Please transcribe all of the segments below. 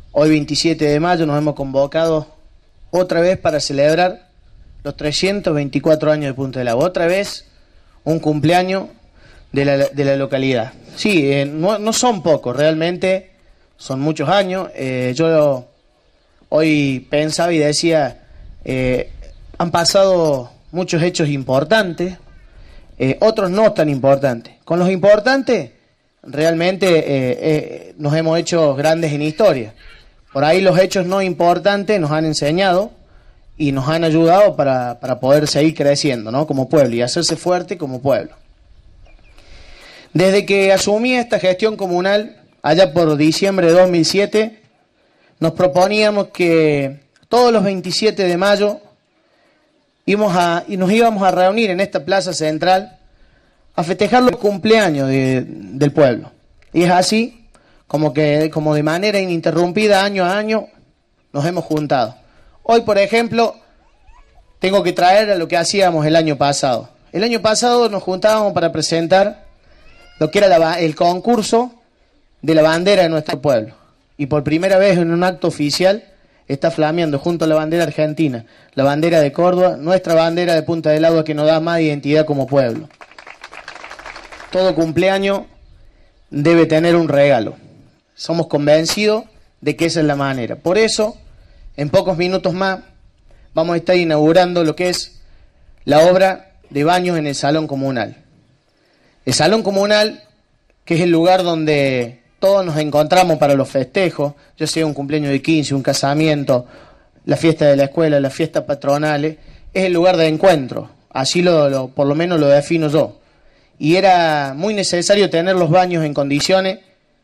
Hoy 27 de mayo nos hemos convocado otra vez para celebrar los 324 años de Punta del Agua. Otra vez un cumpleaños de la localidad. Sí, no son pocos, realmente son muchos años. Yo hoy pensaba y decía, han pasado muchos hechos importantes, otros no tan importantes. Con los importantes, realmente nos hemos hecho grandes en historia. Por ahí los hechos no importantes nos han enseñado y nos han ayudado para poder seguir creciendo, ¿no?, como pueblo, y hacerse fuerte como pueblo. Desde que asumí esta gestión comunal, allá por diciembre de 2007, nos proponíamos que todos los 27 de mayo nos íbamos a reunir en esta plaza central a festejar los cumpleaños del pueblo. Y es así como de manera ininterrumpida, año a año, nos hemos juntado. Hoy, por ejemplo, tengo que traer a lo que hacíamos el año pasado. El año pasado nos juntábamos para presentar lo que era el concurso de la bandera de nuestro pueblo. Y por primera vez en un acto oficial está flameando junto a la bandera argentina, la bandera de Córdoba, nuestra bandera de Punta del Agua, que nos da más identidad como pueblo. Todo cumpleaños debe tener un regalo. Somos convencidos de que esa es la manera. Por eso, en pocos minutos más, vamos a estar inaugurando lo que es la obra de baños en el Salón Comunal. El Salón Comunal, que es el lugar donde todos nos encontramos para los festejos, ya sea un cumpleaños de 15, un casamiento, la fiesta de la escuela, las fiestas patronales, es el lugar de encuentro. Así por lo menos lo defino yo. Y era muy necesario tener los baños en condiciones,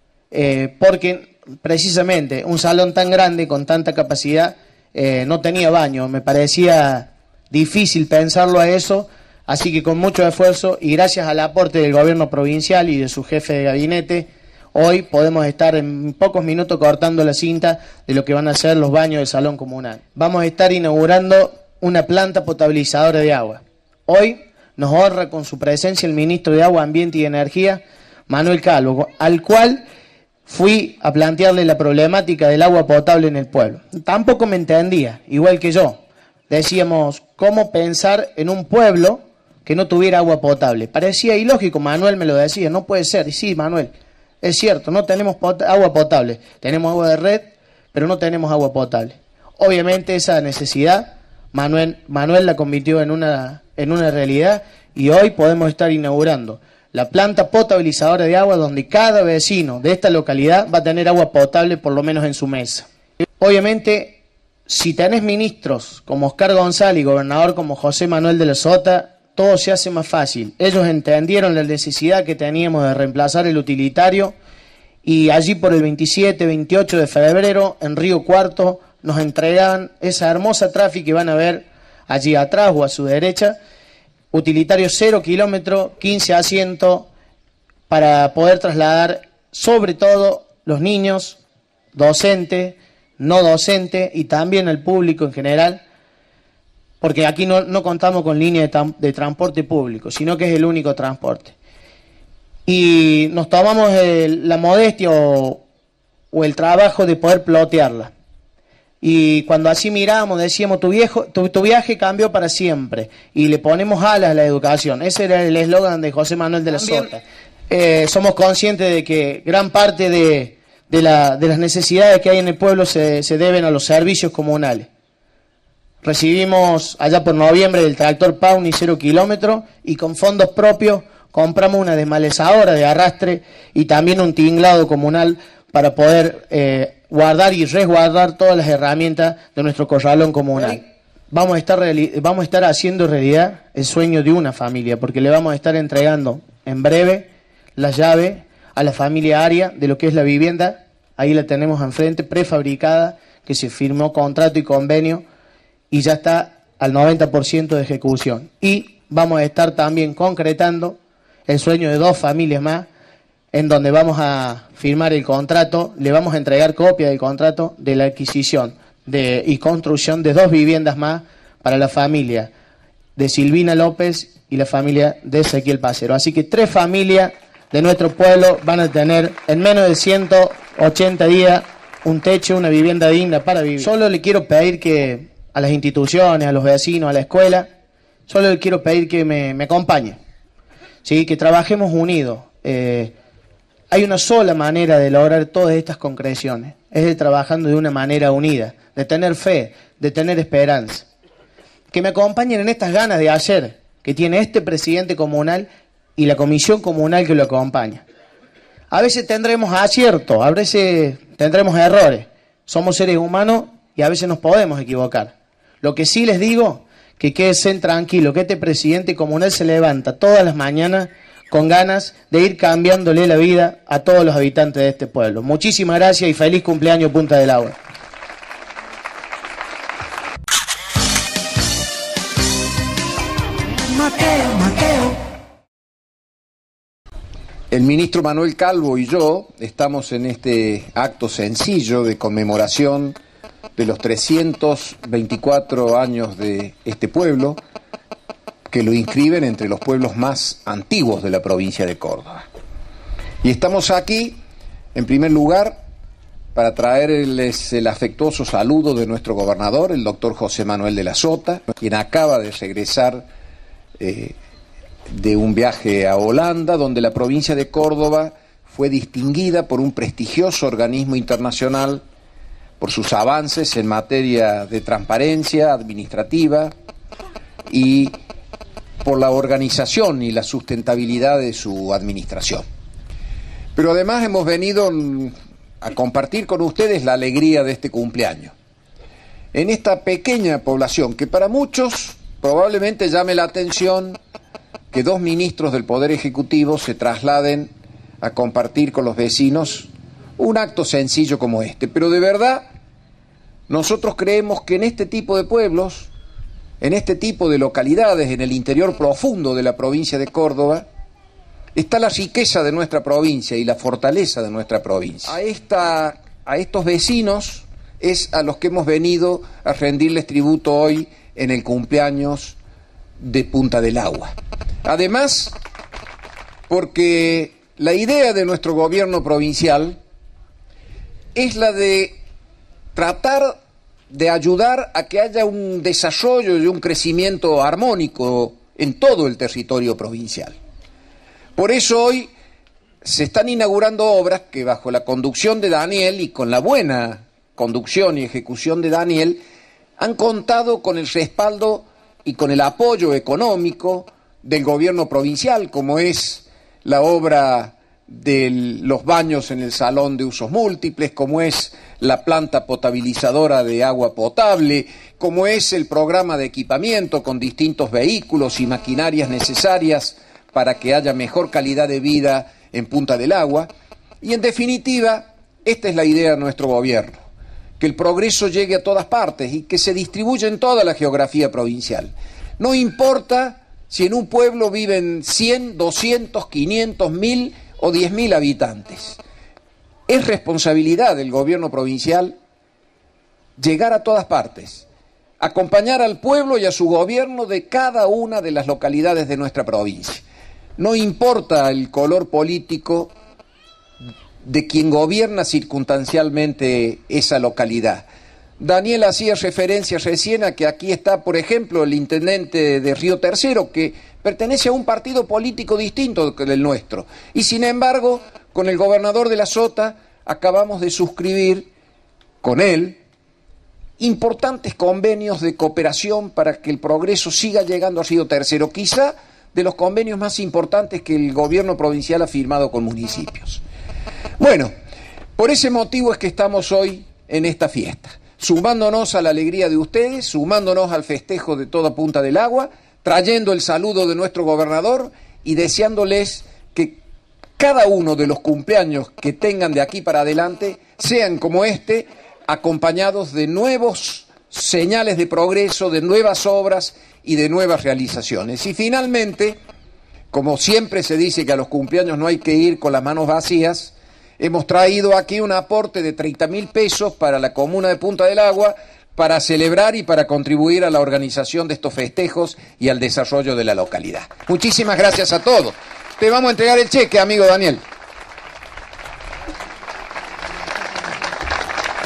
porque precisamente un salón tan grande, con tanta capacidad, no tenía baño. Me parecía difícil pensarlo a eso, así que con mucho esfuerzo y gracias al aporte del gobierno provincial y de su jefe de gabinete, hoy podemos estar en pocos minutos cortando la cinta de lo que van a ser los baños del Salón Comunal. Vamos a estar inaugurando una planta potabilizadora de agua. Hoy nos honra con su presencia el ministro de Agua, Ambiente y Energía, Manuel Calvo, al cual fui a plantearle la problemática del agua potable en el pueblo. Tampoco me entendía, igual que yo. Decíamos, ¿cómo pensar en un pueblo que no tuviera agua potable? Parecía ilógico, Manuel me lo decía, no puede ser. Y sí, Manuel, es cierto, no tenemos agua potable. Tenemos agua de red, pero no tenemos agua potable. Obviamente esa necesidad, Manuel la convirtió en una realidad y hoy podemos estar inaugurando la planta potabilizadora de agua donde cada vecino de esta localidad va a tener agua potable por lo menos en su mesa. Obviamente, si tenés ministros como Oscar González y gobernador como José Manuel de la Sota, todo se hace más fácil. Ellos entendieron la necesidad que teníamos de reemplazar el utilitario y allí por el 27, 28 de febrero en Río Cuarto nos entregaban esa hermosa tráfico que van a ver allí atrás o a su derecha, utilitario 0 kilómetros, 15 asientos, para poder trasladar sobre todo los niños, docentes, no docentes y también al público en general, porque aquí no contamos con línea de transporte público, sino que es el único transporte. Y nos tomamos la modestia o el trabajo de poder plotearla. Y cuando así mirábamos, decíamos, tu viaje cambió para siempre. Y le ponemos alas a la educación. Ese era el eslogan de José Manuel de la Sota. Somos conscientes de que gran parte de las necesidades que hay en el pueblo se deben a los servicios comunales. Recibimos allá por noviembre el tractor Pauni 0 kilómetros y con fondos propios compramos una desmalezadora de arrastre y también un tinglado comunal para poder guardar y resguardar todas las herramientas de nuestro corralón comunal. Vamos a estar haciendo realidad el sueño de una familia, porque le vamos a estar entregando en breve la llave a la familia Aria de lo que es la vivienda. Ahí la tenemos enfrente, prefabricada, que se firmó contrato y convenio y ya está al 90% de ejecución. Y vamos a estar también concretando el sueño de 2 familias más, en donde vamos a firmar el contrato, le vamos a entregar copia del contrato de la adquisición y construcción de 2 viviendas más para la familia de Silvina López y la familia de Ezequiel Pacero. Así que 3 familias de nuestro pueblo van a tener en menos de 180 días un techo, una vivienda digna para vivir. Solo le quiero pedir que a las instituciones, a los vecinos, a la escuela, solo le quiero pedir que me acompañen, ¿sí? Que trabajemos unidos. Hay una sola manera de lograr todas estas concreciones, es de trabajando de una manera unida, de tener fe, de tener esperanza. Que me acompañen en estas ganas de hacer que tiene este presidente comunal y la comisión comunal que lo acompaña. A veces tendremos aciertos, a veces tendremos errores. Somos seres humanos y a veces nos podemos equivocar. Lo que sí les digo, que queden tranquilos, que este presidente comunal se levanta todas las mañanas con ganas de ir cambiándole la vida a todos los habitantes de este pueblo. Muchísimas gracias y feliz cumpleaños Punta del Agua. Mateo. El ministro Manuel Calvo y yo estamos en este acto sencillo de conmemoración de los 324 años de este pueblo, que lo inscriben entre los pueblos más antiguos de la provincia de Córdoba. Y estamos aquí, en primer lugar, para traerles el afectuoso saludo de nuestro gobernador, el doctor José Manuel de la Sota, quien acaba de regresar de un viaje a Holanda, donde la provincia de Córdoba fue distinguida por un prestigioso organismo internacional por sus avances en materia de transparencia administrativa y por la organización y la sustentabilidad de su administración. Pero además hemos venido a compartir con ustedes la alegría de este cumpleaños. En esta pequeña población, que para muchos probablemente llame la atención que dos ministros del Poder Ejecutivo se trasladen a compartir con los vecinos un acto sencillo como este. Pero de verdad, nosotros creemos que en este tipo de pueblos, en este tipo de localidades, en el interior profundo de la provincia de Córdoba, está la riqueza de nuestra provincia y la fortaleza de nuestra provincia. A estos vecinos es a los que hemos venido a rendirles tributo hoy en el cumpleaños de Punta del Agua. Además, porque la idea de nuestro gobierno provincial es la de tratar de ayudar a que haya un desarrollo y un crecimiento armónico en todo el territorio provincial. Por eso hoy se están inaugurando obras que, bajo la conducción de Daniel y con la buena conducción y ejecución de Daniel, han contado con el respaldo y con el apoyo económico del gobierno provincial, como es la obra de los baños en el salón de usos múltiples, como es la planta potabilizadora de agua potable, como es el programa de equipamiento con distintos vehículos y maquinarias necesarias para que haya mejor calidad de vida en Punta del Agua. Y en definitiva, esta es la idea de nuestro gobierno, que el progreso llegue a todas partes y que se distribuya en toda la geografía provincial. No importa si en un pueblo viven 100, 200, 500, 1000 o 10.000 habitantes. Es responsabilidad del gobierno provincial llegar a todas partes, acompañar al pueblo y a su gobierno de cada una de las localidades de nuestra provincia. No importa el color político de quien gobierna circunstancialmente esa localidad. Daniel hacía referencia recién a que aquí está, por ejemplo, el intendente de Río Tercero, que pertenece a un partido político distinto del nuestro. Y sin embargo, con el gobernador de la Sota acabamos de suscribir con él importantes convenios de cooperación para que el progreso siga llegando a Río Tercero, quizá de los convenios más importantes que el gobierno provincial ha firmado con municipios. Bueno, por ese motivo es que estamos hoy en esta fiesta, sumándonos a la alegría de ustedes, sumándonos al festejo de toda Punta del Agua, trayendo el saludo de nuestro gobernador y deseándoles que cada uno de los cumpleaños que tengan de aquí para adelante sean como este, acompañados de nuevos señales de progreso, de nuevas obras y de nuevas realizaciones. Y finalmente, como siempre se dice que a los cumpleaños no hay que ir con las manos vacías, hemos traído aquí un aporte de 30.000 pesos para la comuna de Punta del Agua para celebrar y para contribuir a la organización de estos festejos y al desarrollo de la localidad. Muchísimas gracias a todos. Te vamos a entregar el cheque, amigo Daniel.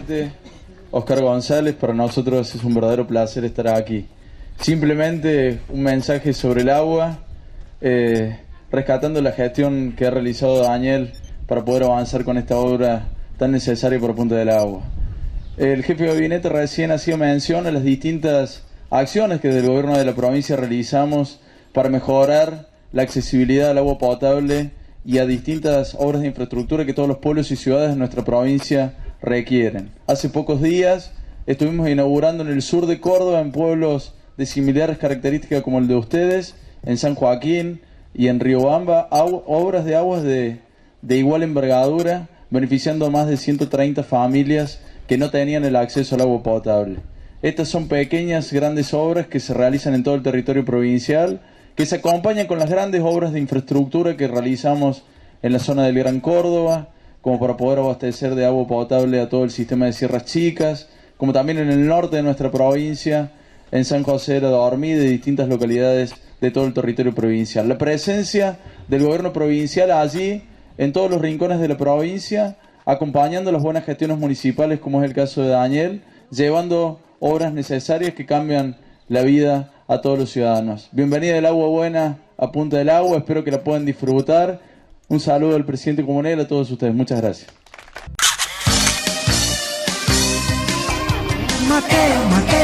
Gabinete, Oscar González, para nosotros es un verdadero placer estar aquí. Simplemente un mensaje sobre el agua, rescatando la gestión que ha realizado Daniel para poder avanzar con esta obra tan necesaria por Punta del Agua. El jefe de gabinete recién hacía mención a las distintas acciones que desde el gobierno de la provincia realizamos para mejorar la accesibilidad al agua potable y a distintas obras de infraestructura que todos los pueblos y ciudades de nuestra provincia requieren. Hace pocos días estuvimos inaugurando en el sur de Córdoba, en pueblos de similares características como el de ustedes, en San Joaquín y en Riobamba, obras de aguas de igual envergadura, beneficiando a más de 130 familias que no tenían el acceso al agua potable. Estas son pequeñas, grandes obras que se realizan en todo el territorio provincial, que se acompañan con las grandes obras de infraestructura que realizamos en la zona del Gran Córdoba, como para poder abastecer de agua potable a todo el sistema de Sierras Chicas, como también en el norte de nuestra provincia, en San José de la Dormida y de distintas localidades de todo el territorio provincial. La presencia del gobierno provincial allí, en todos los rincones de la provincia, acompañando las buenas gestiones municipales, como es el caso de Daniel, llevando obras necesarias que cambian la vida a todos los ciudadanos. Bienvenida el agua buena a Punta del Agua, espero que la puedan disfrutar. Un saludo al presidente comunal y a todos ustedes. Muchas gracias. Mateo.